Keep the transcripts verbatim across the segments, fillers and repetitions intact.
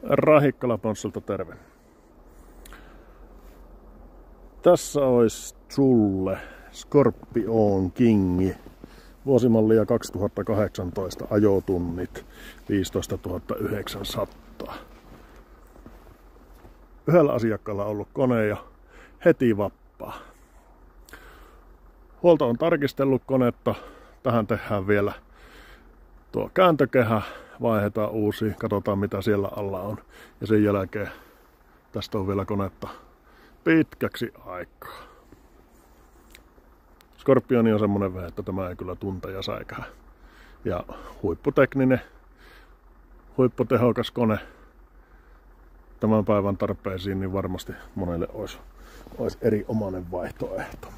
Rahikkala Ponsselta terve. Tässä olisi sulle Scorpion King. Vuosimallia kaksituhattakahdeksantoista, ajotunnit viisitoistatuhatta yhdeksänsataa. Yhdellä asiakkaalla on ollut kone ja heti vappaa. Huolto on tarkistellut konetta. Tähän tehdään vielä tuo kääntökehä. Vaihdetaan uusi, katsotaan mitä siellä alla on. Ja sen jälkeen tästä on vielä konetta pitkäksi aikaa. Scorpioni on semmonen vähän, että tämä ei kyllä tunteja säikää. Ja huipputekninen, huipputehokas kone tämän päivän tarpeisiin, niin varmasti monelle olisi, olisi erinomainen vaihtoehto.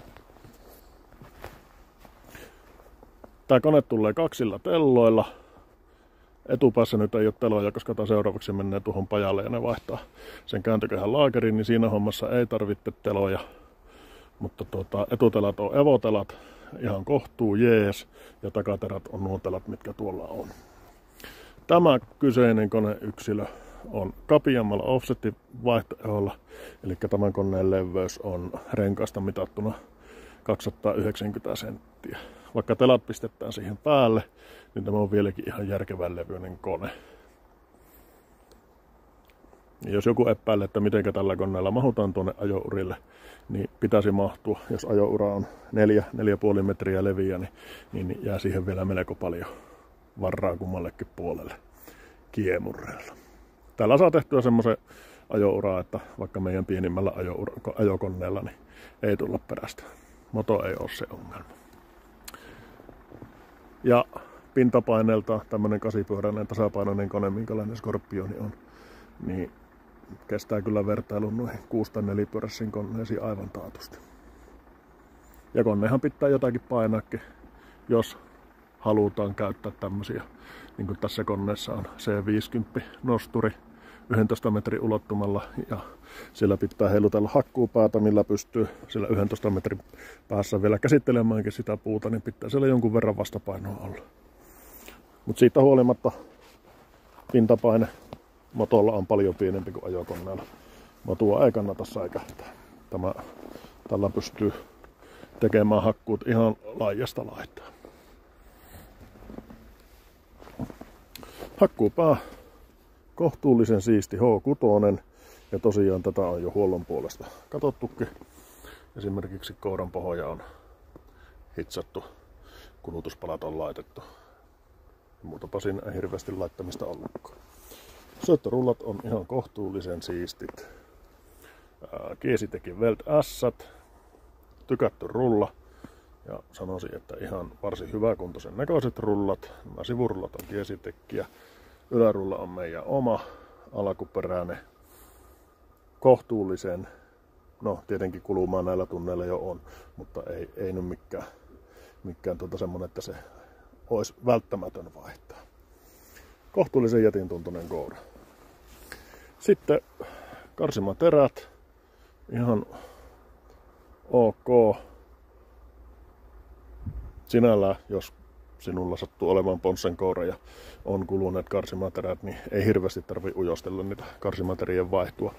Tämä kone tulee kaksilla telloilla. Etupäässä nyt ei ole teloja, koska tämä seuraavaksi menee tuohon pajalle ja ne vaihtaa sen kääntökehän laakeriin, niin siinä hommassa ei tarvitse teloja. Mutta tuota, etutelat on evotelat, ihan kohtuu jees, ja takaterät on nuo telat, mitkä tuolla on. Tämä kyseinen koneyksilö on kapeammalla offsetin vaihtoehdolla, eli tämän koneen leveys on renkaasta mitattuna kaksisataayhdeksänkymmentä senttiä. Vaikka telat pistetään siihen päälle, niin tämä on vieläkin ihan järkevän levyinen kone. Ja jos joku epäilee, että miten tällä koneella mahutaan tuonne ajourille, niin pitäisi mahtua. Jos ajoura on neljä, neljä puoli metriä leviä, niin, niin jää siihen vielä melko paljon varaa kummallekin puolelle kiemurreilla. Täällä saa tehtyä semmoisen ajouraa, että vaikka meidän pienimmällä ajoura- ajokoneella niin ei tulla perästä. Moto ei ole se ongelma. Ja pintapaineelta tämmönen kasipyöräinen tasapainoinen kone, minkälainen Scorpioni on, niin kestää kyllä vertailun noihin kuusi- tai nelipyöräisiin koneisiin aivan taatusti. Ja konehan pitää jotakin painaakin, jos halutaan käyttää tämmösiä. Niin kuin tässä koneessa on C viisikymmentä nosturi yhdentoista metrin ulottumalla, ja siellä pitää heilutella hakkuupäätä, millä pystyy sillä yhdentoista metrin päässä vielä käsittelemäänkin sitä puuta, niin pitää siellä jonkun verran vastapainoa olla. Mutta siitä huolimatta pintapaine motolla on paljon pienempi kuin ajokoneella. Motua ei kannata säikähtää. Tämä, tällä pystyy tekemään hakkuut ihan laajasta laittaa. Hakkuupää kohtuullisen siisti H kuusi, ja tosiaan tätä on jo huollon puolesta katsottukin. Esimerkiksi kouran pohja on hitsattu, kulutuspalat on laitettu. Muutapa siinä ei hirveästi laittamista ollutkaan. Syöttörullat on ihan kohtuullisen siistit. Kiesitekin Welt Ässät, tykätty rulla. Ja sanoisin, että ihan varsin hyväkuntoisen näköiset rullat. Nämä sivurullat on Kiesitekkiä. Ylärulla on meidän oma alkuperäinen, kohtuullisen, no tietenkin kulumaan näillä tunneilla jo on, mutta ei, ei nyt mikään, mikään tuota semmonen, että se olisi välttämätön vaihtaa. Kohtuullisen jätin tuntunen koura. Sitten karsimaterät, ihan ok. Sinällään, jos sinulla sattuu olemaan Ponssen koura ja on kuluneet karsimaterät, niin ei hirveästi tarvitse ujostella niitä karsimaterien vaihtua.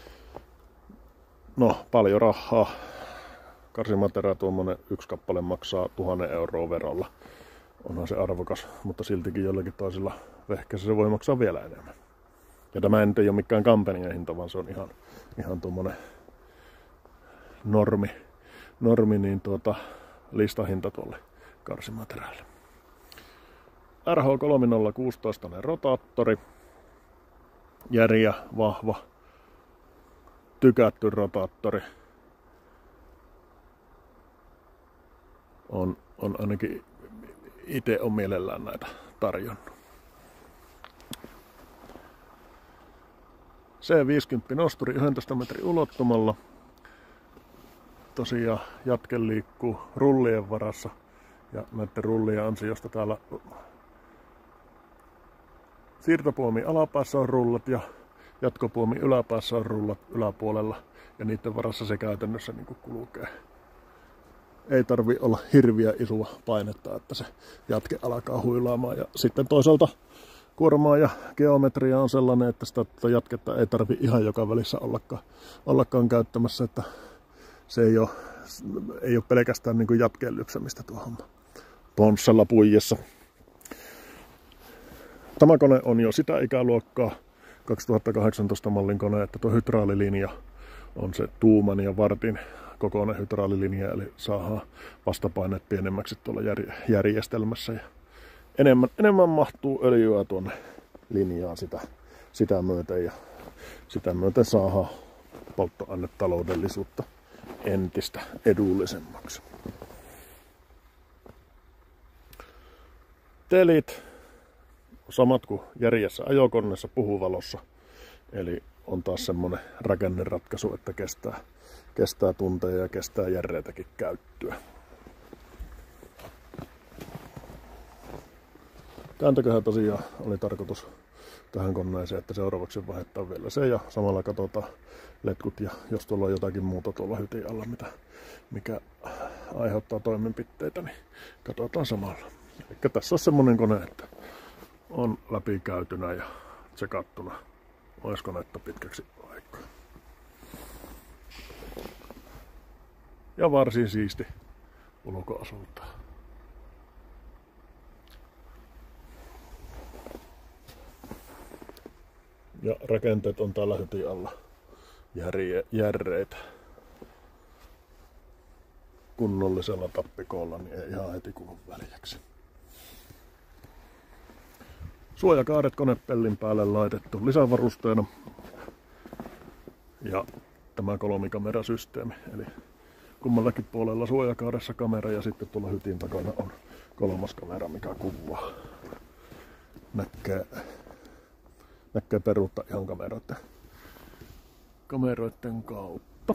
No, paljon rahaa. Karsimaterä tuommoinen yksi kappale maksaa tuhannen euroa verolla. Onhan se arvokas, mutta siltikin jollakin toisilla vehkeissä se voi maksaa vielä enemmän. Ja tämä ei ole mikään kampanjan hinta, vaan se on ihan, ihan tuommoinen normi, normi niin tuota, listahinta tuolle karsimateräälle. R H kolme nolla yksi kuusi rotaattori. Järiä, vahva, tykätty rotaattori. On, on ainakin itse on mielellään näitä tarjonnut. C viisikymmentä nosturi yhdentoista metrin ulottumalla. Tosiaan jatke liikkuu rullien varassa. Ja näiden rullien ansiosta täällä siirtopuomi alapäässä on rullat ja jatkopuomi yläpäässä on rullat yläpuolella. Ja niiden varassa se käytännössä niin kuin kulkee. Ei tarvi olla hirviä isoa painetta, että se jatke alkaa huilaamaan. Ja sitten toisaalta kuormaa ja geometria on sellainen, että sitä jatketta ei tarvi ihan joka välissä ollakaan, ollakaan käyttämässä, että se ei ole, ei ole pelkästään niin kuin jatkeen lypsämistä tuohon ponssella puijessa. Tämä kone on jo sitä ikäluokkaa kaksituhattakahdeksantoista mallin kone, että tuo hydraalilinja on se tuuman ja vartin kokoinen hydraalilinja, eli saadaan vastapaineet pienemmäksi tuolla järjestelmässä. Ja enemmän, enemmän mahtuu öljyä tuonne linjaan sitä, sitä myöten, ja sitä myöten saadaan polttoainetaloudellisuutta entistä edullisemmaksi. Telit samat kuin järjessä ajokoneessa puhuvalossa, eli on taas semmonen rakenneratkaisu, että kestää, kestää tunteja ja kestää järreitäkin käyttöä. Kääntököhän tosiaan oli tarkoitus tähän koneeseen, että seuraavaksi vaihdetaan vielä se ja samalla katsotaan letkut ja jos tuolla on jotakin muuta tuolla hytin alla, mitä, mikä aiheuttaa toimenpiteitä, niin katsotaan samalla. Eli tässä on semmonen kone, että on läpikäytynä ja tsekattuna olisi konetta pitkäksi aikaa. Ja varsin siisti ulkoasulta. Ja rakenteet on täällä hytin alla järje, järreitä. Kunnollisella tappikoolla, niin ei ihan heti kulu väljäksi. Suojakaaret konepellin päälle laitettu lisävarusteena. Ja tämä kolmikamerasysteemi. Eli kummallakin puolella suojakaaressa kamera ja sitten tuolla hytin takana on kolmas kamera, mikä kuvaa. Näkee, näkee peruutta ihan kameroiden, kameroiden kautta.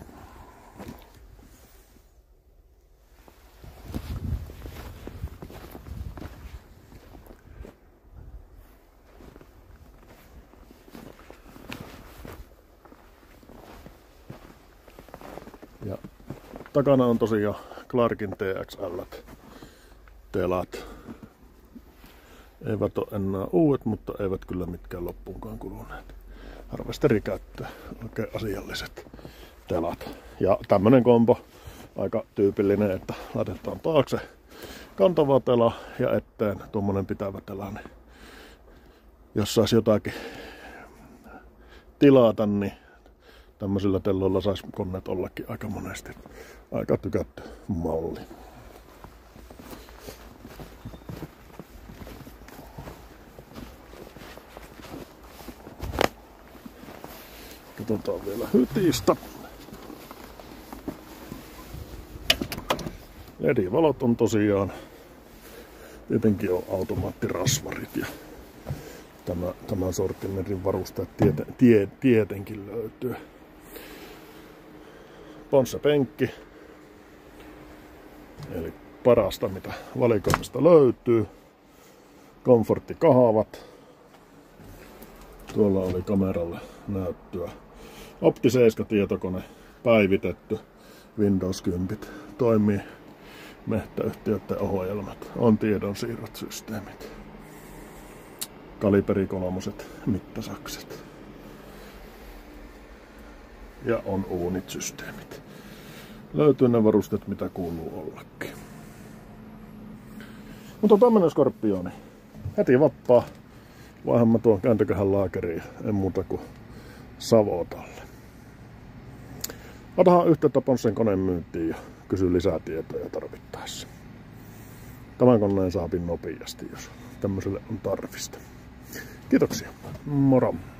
Ja takana on tosiaan Clarkin T X L-telat. Eivät ole enää uudet, mutta eivät kyllä mitkään loppuunkaan kuluneet. Harvesterikäyttöä, oikein asialliset telat. Ja tämmönen kombo, aika tyypillinen, että laitetaan taakse kantava tela ja eteen tuommoinen pitävä tela. Niin jos saisi jotakin tilata, niin tämmöisillä telloilla saisi koneet ollakin aika monesti. Aika tykätty malli. Katsotaan vielä hytistä. L E D-valot on tosiaan, tietenkin on automaattirasvarit ja tämä, tämän sortimentin varusteet tiete, tie, tietenkin löytyy. Ponsse-penkki, eli parasta mitä valikoimista löytyy. Komforttikahavat. Tuolla oli kameralle näyttöä. Opti seitsemän tietokone päivitetty. Windows kymmenen toimii mehtäyhtiöiden ohjelmat. On tiedonsiirrot systeemit. Kaliberi kolmoset mittasakset. Ja on uunit systeemit. Löytyy ne varusteet mitä kuuluu ollakin. Mutta tämmönen Skorpioni. Heti vappaa. Vaihan mä tuon kääntököhän laakeriin. En muuta kuin Savotalle. Otahan yhteyttä Ponssen koneen myyntiin ja kysy lisää tietoja tarvittaessa. Tämän koneen saapin nopeasti, jos tämmöiselle on tarvista. Kiitoksia. Moro!